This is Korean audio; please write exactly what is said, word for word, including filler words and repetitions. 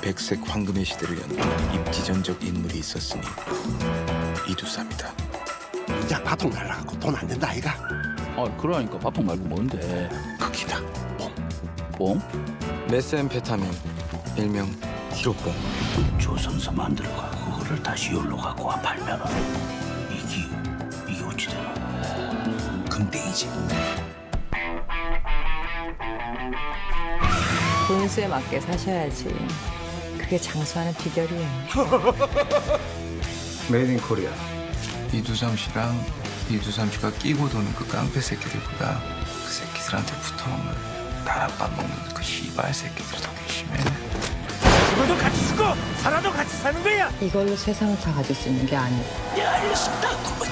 백색 황금의 시대를 연 입지전적 인물이 있었으니 이두삼이다. 이제 바통 날라가고 돈 안 된다 아이가? 아 그러니까 바통 말고 뭔데? 거기다 뽕. 뽕? 메스앰페타민 일명 히로뽕. 조선서 만들어가 그거를 다시 여기로 갖고 와 팔면은 이게 이게 어찌 되나? 금땡이지. 돈수에 맞게 사셔야지. 그게 장수하는 비결이에요. 메이드 인 코리아. 이두삼 씨랑 이두삼 씨가 끼고 도는 그 깡패 새끼들보다 그 새끼들한테 붙어먹는 다락밥 먹는 그 씨발 새끼들이 더 괘씸해. 죽어도 같이 죽어! 살아도 같이 사는 거야! 이걸로 세상을 다 가질 수 있는 게 아니에요. 야, 알겠습니다.